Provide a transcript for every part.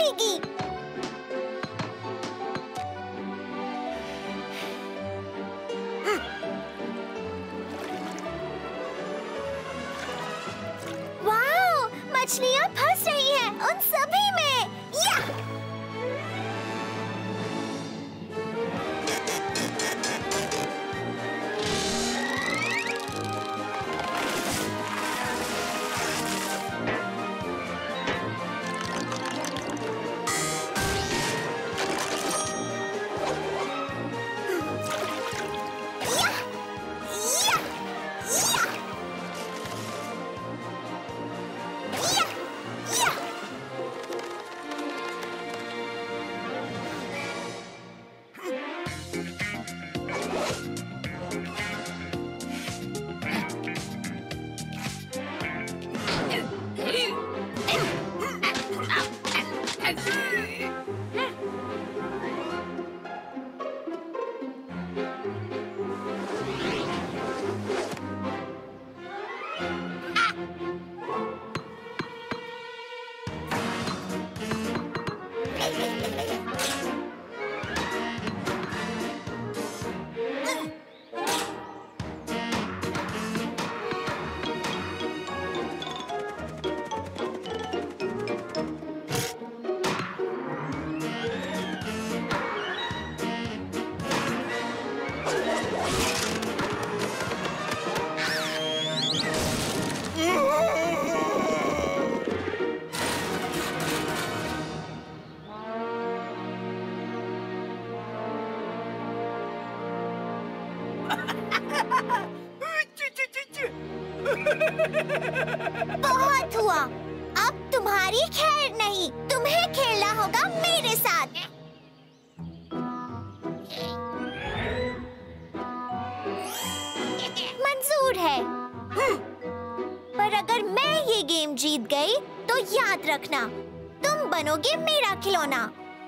जाएगी। वाह, मछलियाँ फंस रही हैं उन सभी में। या! बहुत हुआ, अब तुम्हारी खैर नहीं, तुम्हें खेलना होगा मेरे साथ। मंजूर है। पर अगर मैं ये गेम जीत गई तो याद रखना, तुम बनोगे मेरा खिलौना।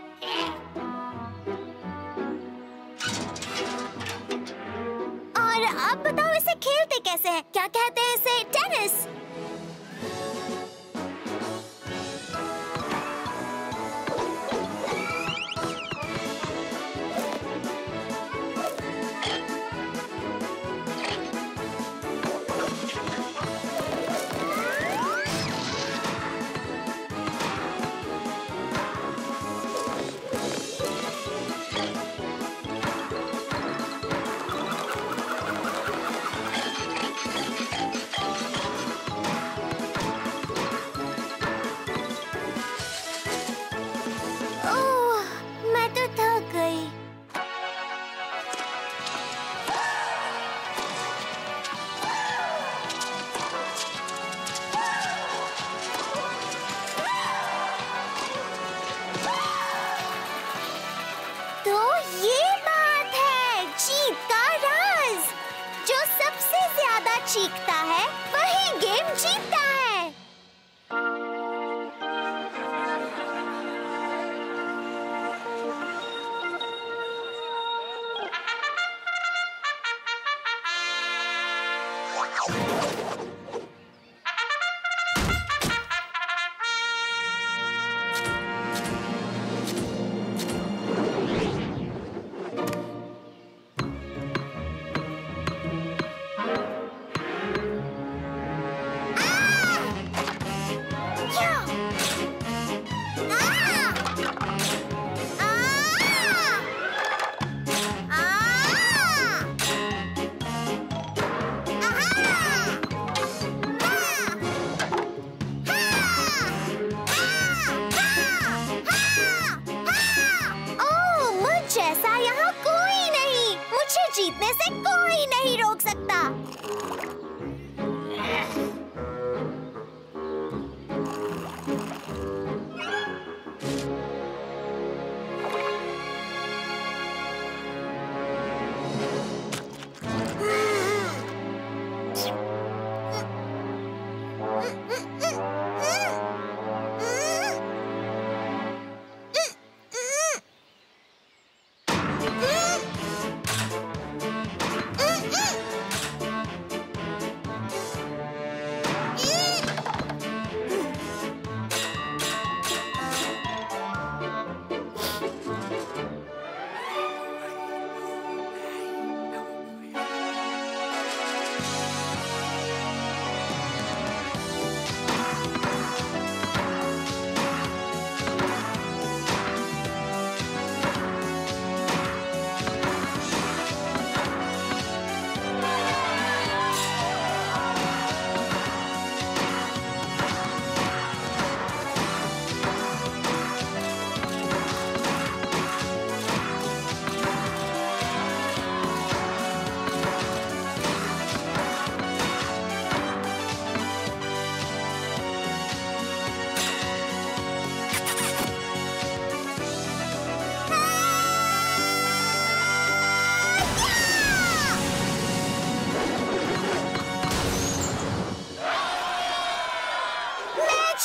और अब बताओ इसे खेलते कैसे हैं? क्या कहते हैं इसे? टेनिस। चीखता है वही गेम जीतता है। जीतने से कोई नहीं रोक सकता।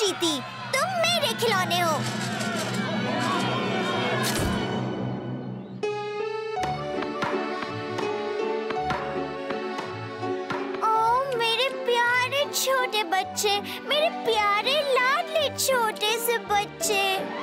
जीती, तुम मेरे खिलौने हो। ओ मेरे प्यारे छोटे बच्चे, मेरे प्यारे लाडले छोटे से बच्चे।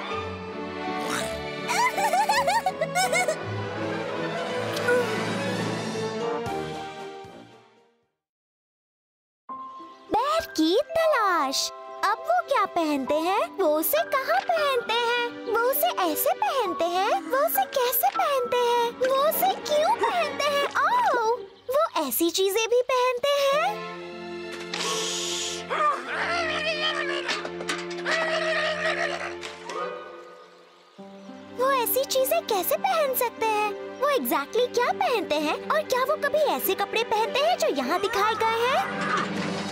बैर की तलाश। अब वो क्या पहनते हैं? वो उसे कहाँ पहनते हैं? वो उसे ऐसे पहनते हैं? वो उसे कैसे पहनते हैं? वो उसे क्यों पहनते हैं? ओह, वो ऐसी चीजें भी पहनते हैं? वो ऐसी चीजें कैसे पहन सकते हैं? वो एग्जैक्टली क्या पहनते हैं? और क्या वो कभी ऐसे कपड़े पहनते हैं जो यहाँ दिखाए गए हैं?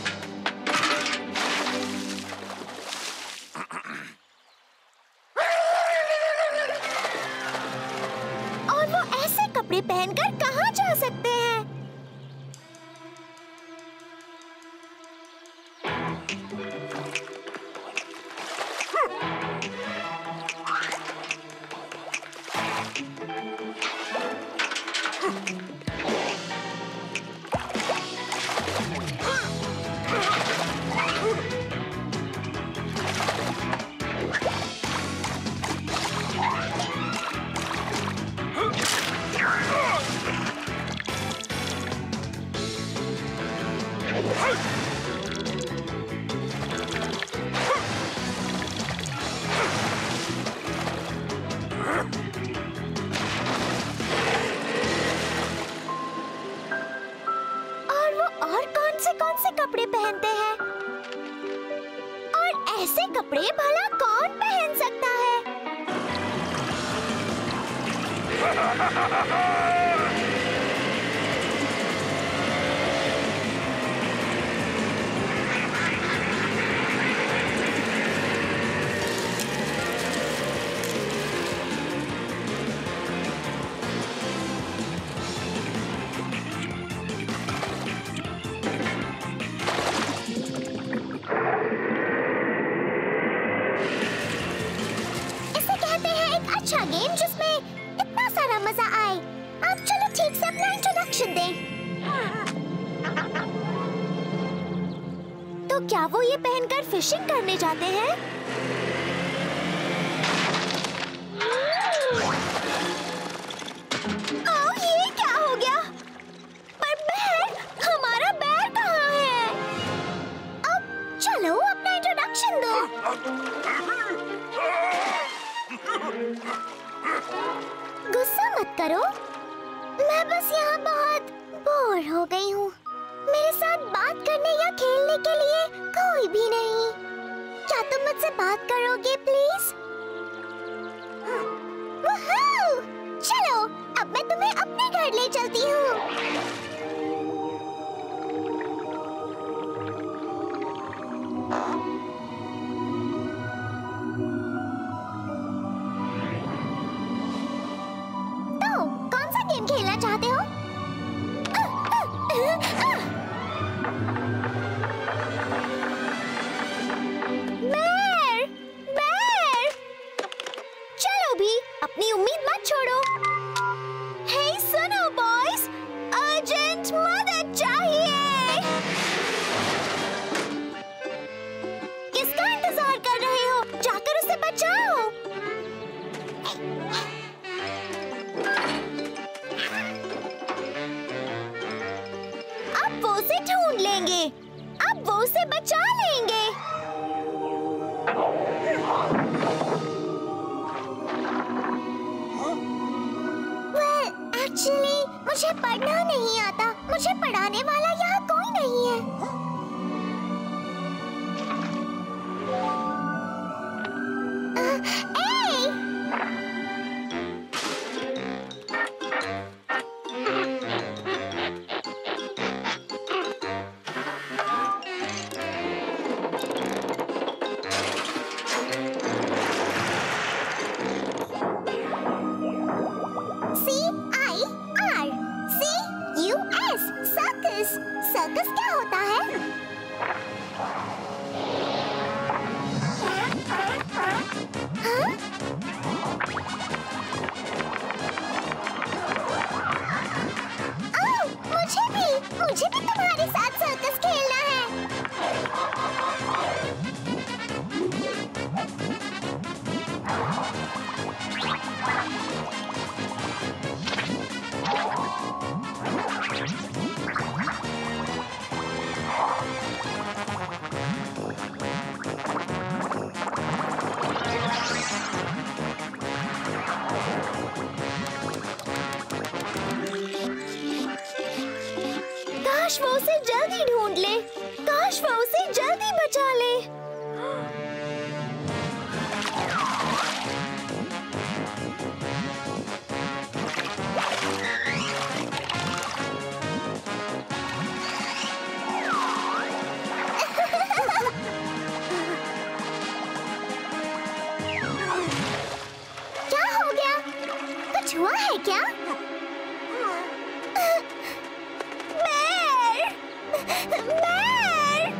और वो ऐसे कपड़े पहनकर कहाँ जा सकते हैं? कौन से कपड़े पहनते हैं? और ऐसे कपड़े भला कौन पहन सकता है? अच्छा गेम जिसमें इतना सारा मजा आए। अब चलो ठीक से अपना इंट्रोडक्शन दें। तो क्या वो ये पहनकर फिशिंग करने जाते हैं? ओह, ये क्या हो गया? पर बैर, हमारा बैर कहाँ है? अब चलो अपना इंट्रोडक्शन दो। गुस्सा मत करो, मैं बस यहाँ बहुत बोर हो गई हूँ। मेरे साथ बात करने या खेलने के लिए कोई भी नहीं। क्या तुम मुझसे बात करोगे प्लीज? वूहू! चलो, अब मैं तुम्हें अपने घर ले चलती हूँ। खेलना चाहते हो? बैर, बैर, चलो भी, अपनी उम्मीद मत छोड़ो। हे सुनो बॉयज, अर्जेंट मदद चाहिए। किसका इंतजार कर रहे हो? जाकर उसे बचाओ। वो उसे ढूंढ लेंगे, अब वो उसे बचा लेंगे। Well, actually, मुझे पढ़ना नहीं आता। मुझे पढ़ाने वाला यहाँ कोई नहीं है। सर्कस क्या होता है? काश वो उसे जल्दी ढूंढ ले, काश वो उसे जल्दी बचा ले। क्या हो गया? कुछ हुआ है क्या? बेर! बेर!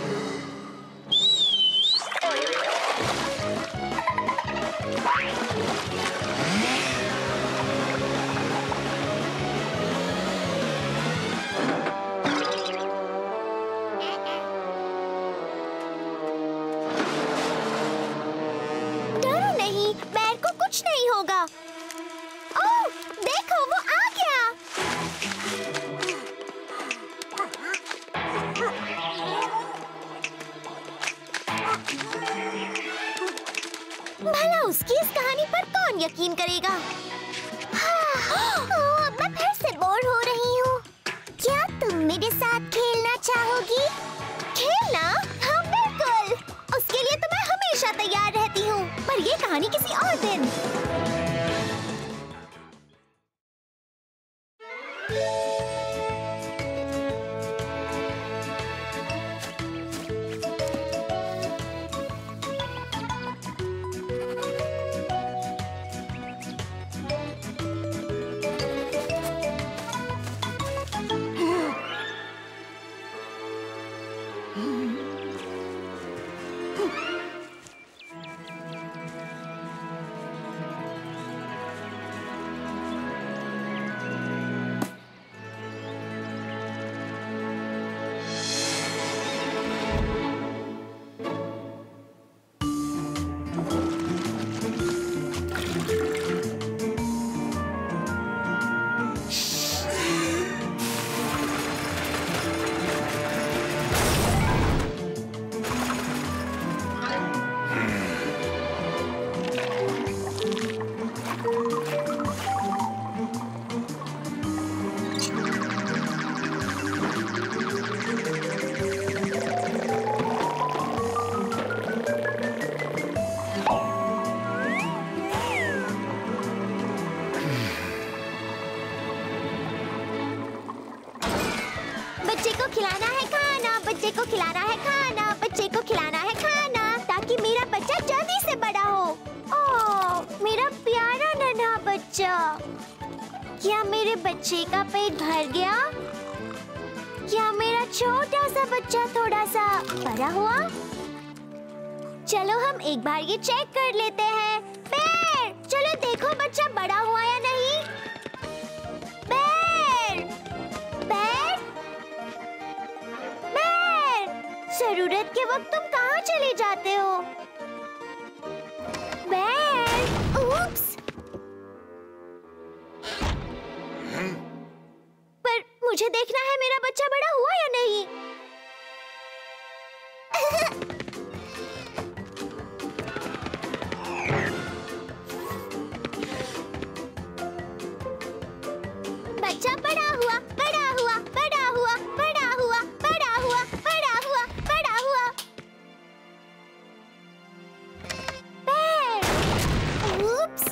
डरो नहीं, बेर को कुछ नहीं होगा। ओह, देखो वो आ गया। भला उसकी इस कहानी पर कौन यकीन करेगा? अब मैं फिर से बोर हो रही हूँ। क्या तुम मेरे साथ खेलना चाहोगी? खेलना? हाँ बिल्कुल। उसके लिए तो मैं हमेशा तैयार रहती हूँ। पर ये कहानी किसी और दिन। बच्चे को खिलाना है खाना, बच्चे को खिलाना है खाना, बच्चे को खिलाना है खाना, ताकि मेरा बच्चा जल्दी से बड़ा हो। ओह, मेरा प्यारा नन्हा बच्चा। क्या मेरे बच्चे का पेट भर गया? क्या मेरा छोटा सा बच्चा थोड़ा सा बड़ा हुआ? चलो हम एक बार ये चेक कर लेते हैं। बेर, चलो देखो बच्चा बड़ा हुआ या नहीं। बेर, बेर, बेर, जरूरत के वक्त तुम कहाँ चले जाते हो? बेर, उप्स। पर मुझे देखना है मेरा बच्चा बड़ा हुआ या नहीं। बच्चा बड़ा हुआ, बड़ा हुआ, बड़ा हुआ, बड़ा हुआ, बड़ा हुआ, बड़ा हुआ, बड़ा हुआ। बेर, उप्स।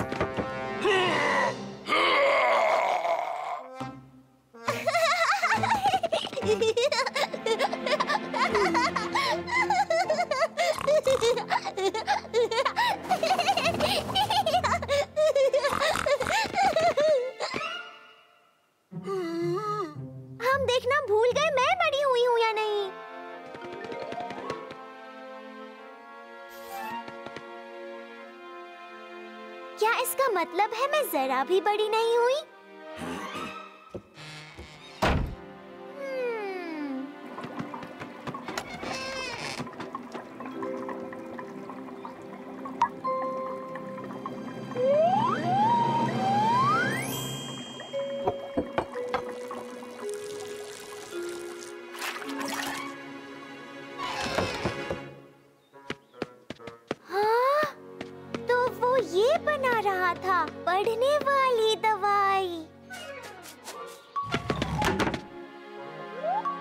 हम देखना भूल गए मैं बड़ी हुई हूँ या नहीं। क्या इसका मतलब है मैं जरा भी बड़ी नहीं हुई? ये बना रहा था पढ़ने वाली दवाई।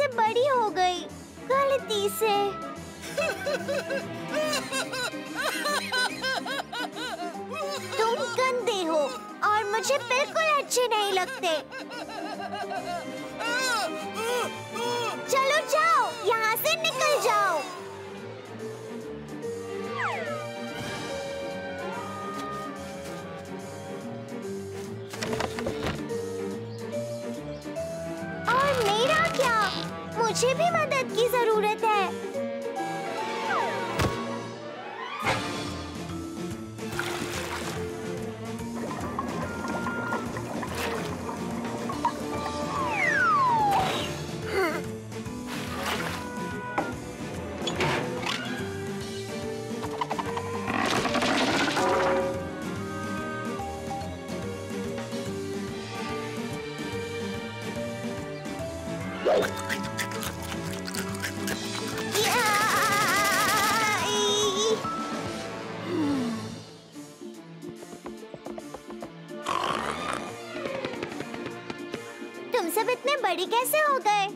से बड़ी हो गई, गलती से। तुम गंदे हो और मुझे बिल्कुल अच्छे नहीं लगते। चलो जाओ, यहाँ से निकल जाओ। और मेरा क्या? मुझे भी मदद की जरूरत है। तुम सब इतने बड़ी कैसे हो गए?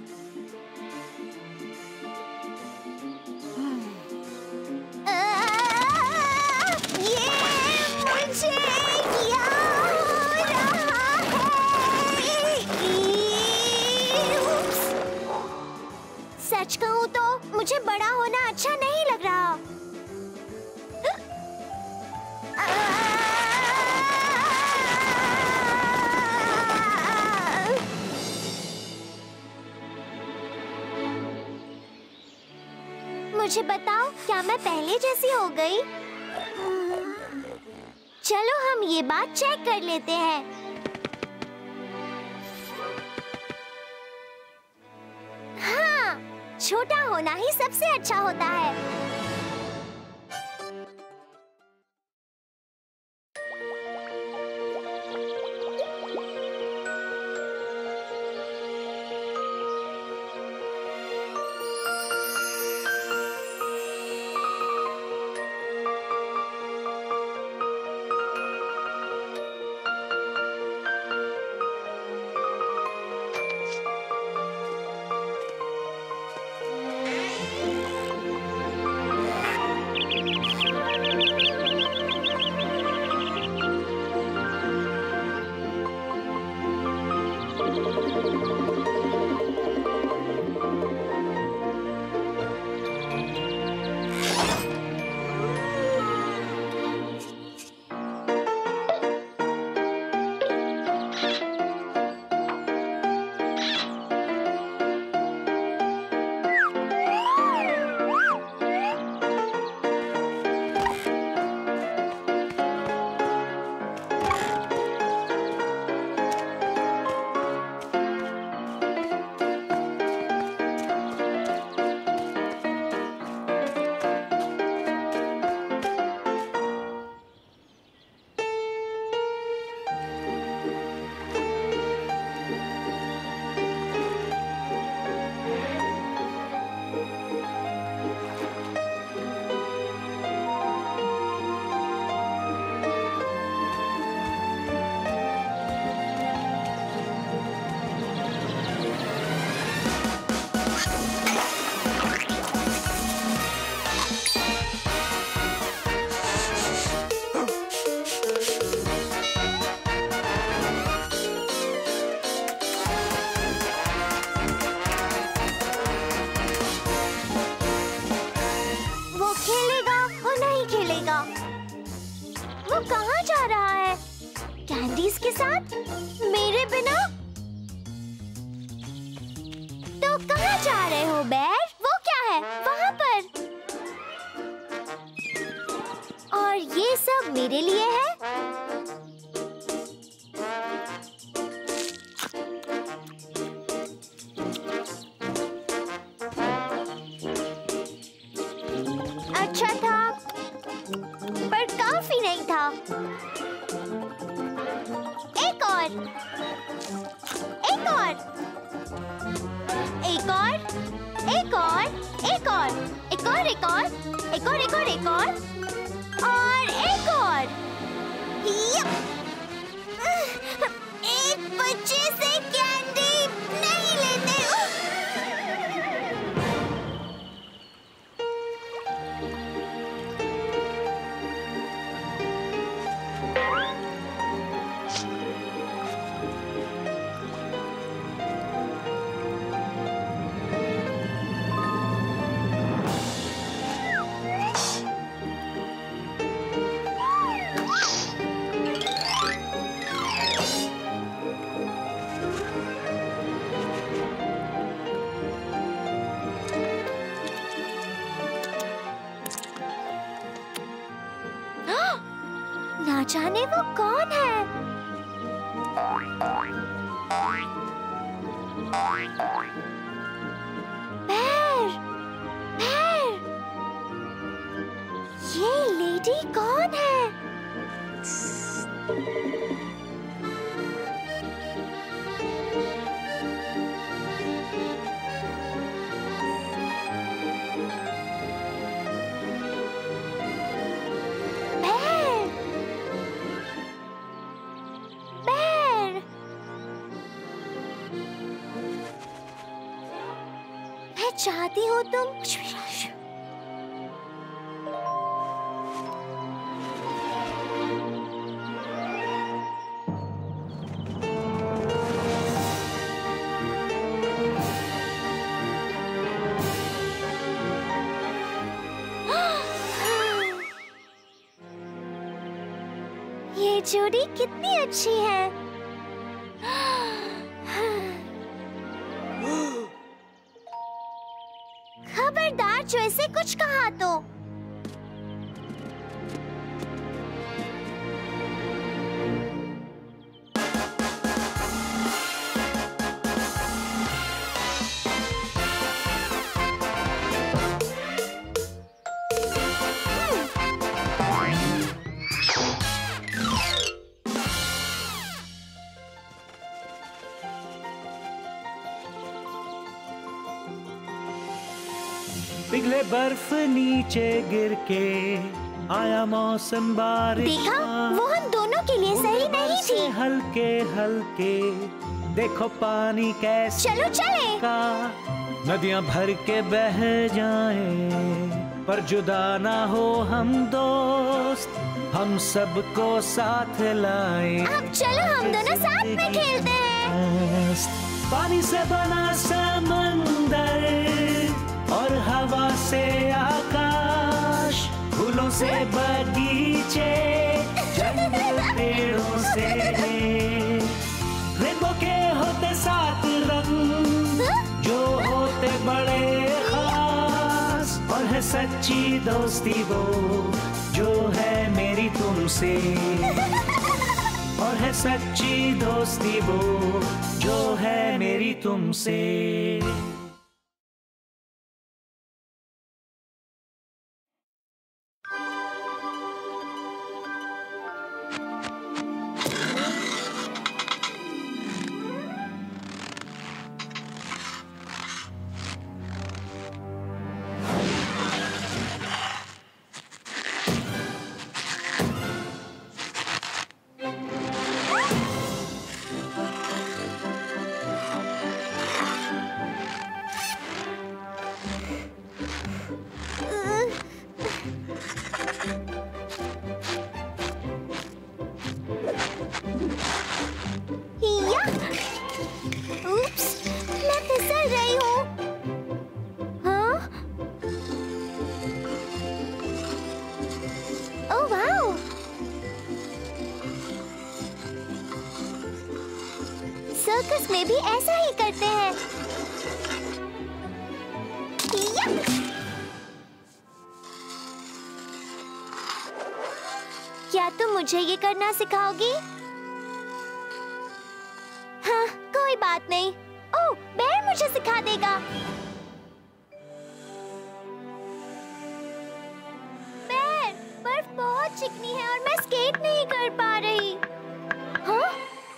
ये मुझे क्या हो रहा है? सच कहूँ तो मुझे बड़ा होना अच्छा नहीं लग रहा। मुझे बताओ, क्या मैं पहले जैसी हो गई? चलो हम ये बात चेक कर लेते हैं। हाँ, छोटा होना ही सबसे अच्छा होता है। वो कहाँ जा रहा है? कैंडीज के साथ? मेरे बिना? तो कहाँ जा रहे हो बेर? वो क्या है वहाँ पर? और ये सब मेरे लिए है? अच्छा था, पर काफी नहीं था। एक और, एक और, एक और, एक और, एक और, एक और, एक और, एक और, एक और, एक और एक और। एक बच्चे से कैंडी नहीं लेते। जाने वो कौन है। पैर, पैर, ये लेडी कौन है? चाहती हो तुम। ये जोड़ी कितनी अच्छी है। खबरदार जो ऐसे कुछ कहा तो। पिघले बर्फ नीचे गिर के आया मौसम बारिश। देखा, वो हम दोनों के लिए सही नहीं थी। हल्के हल्के देखो पानी कैसे चलो चले। का नदियां भर के बह जाएं, पर जुदा ना हो हम दोस्त, हम सबको साथ लाए। अब चलो हम दोनों साथ में खेलते हैं। पानी से बना समंदर और हवा से आकाश, फूलों से बगीचे, जंगल पेड़ों से, रेनबो के होते 7 रंग जो होते बड़े खास, और है सच्ची दोस्ती वो जो है मेरी तुमसे, और है सच्ची दोस्ती वो जो है मेरी तुमसे। सर्कस में भी ऐसा ही करते हैं। क्या तुम मुझे ये करना सिखाओगी? हाँ, कोई बात नहीं। ओह, बेर मुझे सिखा देगा। बेर, बर्फ बहुत चिकनी है और मैं स्केट नहीं कर पा रही। हाँ?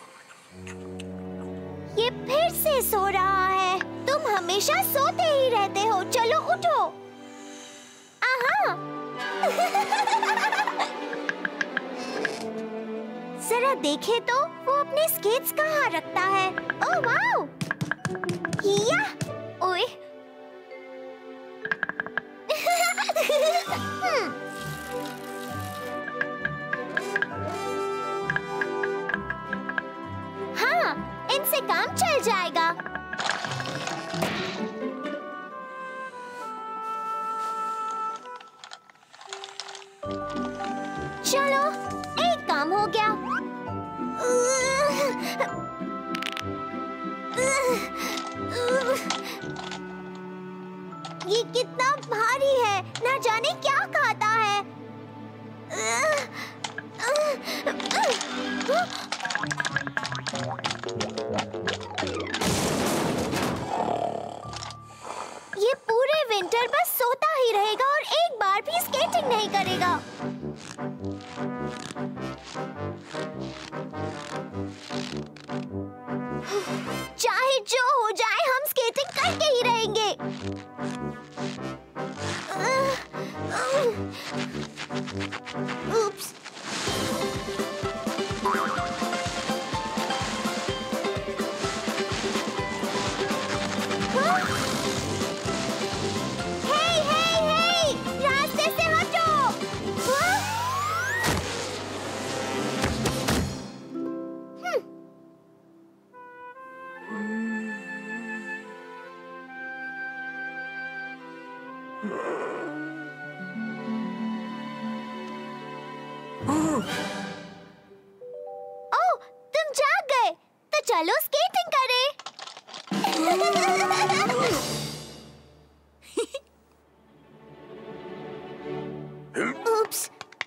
ये फिर से सो रहा है। तुम हमेशा सोते ही रहते हो। चलो उठो। आहा। जरा देखे तो वो अपने स्केट्स कहाँ रखता है। Oh wow! या! ओए! हाँ, इनसे काम चल जाएगा। चलो, एक काम हो गया। ये कितना भारी है, ना जाने क्या खाता है। ये पूरे विंटर बस सोता ही रहेगा और एक बार भी स्केटिंग नहीं करेगा। चाहे जो हो जाए, हम स्केटिंग करके ही रहेंगे। Oops. Hey, hey, hey! रास्ते से हटो! ओह, तुम जाग गए, तो चलो स्केटिंग करें। Oops.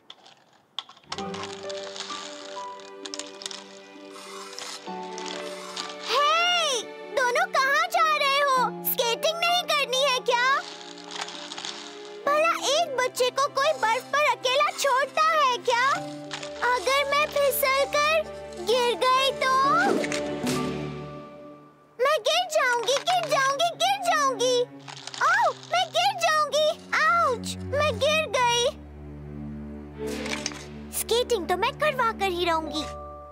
Hey, दोनों कहाँ जा रहे हो? स्केटिंग नहीं करनी है क्या? भला एक बच्चे को कोई बर्फ पर अकेला छोड़ता है क्या? अगर मैं फिसलकर गिर गई तो मैं गिर जाऊंगी, गिर जाऊंगी, गिर जाऊंगी। ओह, मैं गिर जाऊंगी। आउच, मैं गिर गई। स्केटिंग तो मैं करवा कर ही रहूंगी।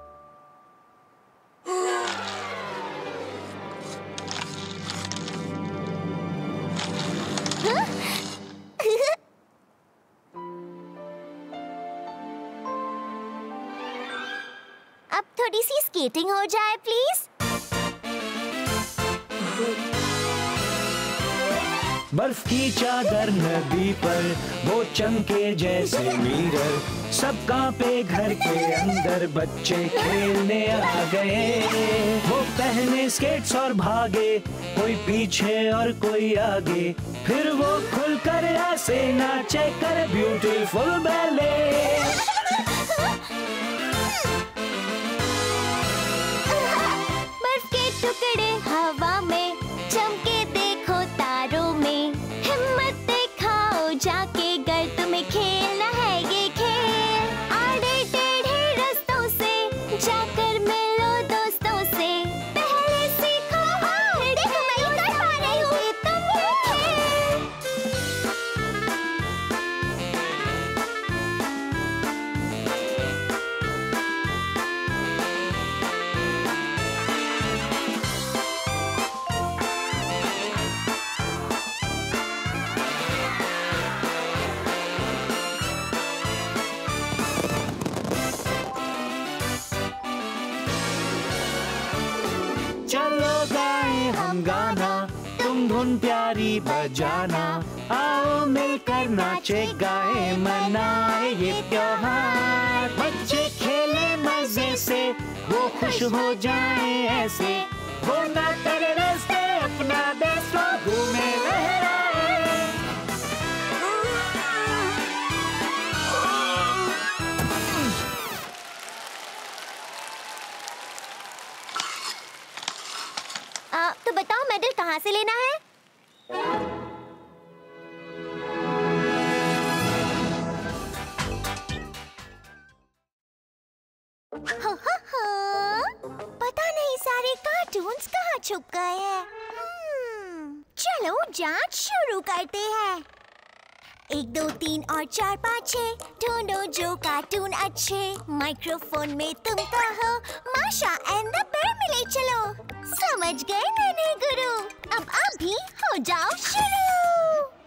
अब थोड़ी सी स्केटिंग हो जाए प्लीज। बर्फ की चादर नदी पर वो चमके जैसे मिरर, सब कांपे घर के अंदर, बच्चे खेलने आ गए। वो पहने स्केट्स और भागे, कोई पीछे और कोई आगे, फिर वो खुलकर ऐसे नाचे कर ब्यूटीफुल बैले। बर्फ के टुकड़े हवा में चमके, देखो तारों में। हिम्मत दिखाओ जाके, गर तुम्हें खेलना है ये खेल। आड़े टेढ़े रास्तों से जाकर मिलो दोस्तों से। पहले सीखो, देखो मैं ही कर पा रही हूँ तुम ये खेल। चलो गाएं हम गाना, तुम धुन प्यारी बजाना। आओ मिलकर नाचे गाए, मनाए ये त्योहार। बच्चे खेले मजे से, वो खुश हो जाए ऐसे। वो ना करे रास्ते अपना देश, वो घूमे लहराए। तो बताओ मेडल कहाँ से लेना है? पता नहीं सारे कार्टून्स कहाँ छुप गए हैं। चलो जांच शुरू करते हैं। 1 2 3 और 4 5 6 ढूंढो जो कार्टून अच्छे। माइक्रोफोन में तुम कहो माशा एंड द बेयर मिले चलो। समझ गए नन्हे गुरु, अब आप भी हो जाओ शुरू।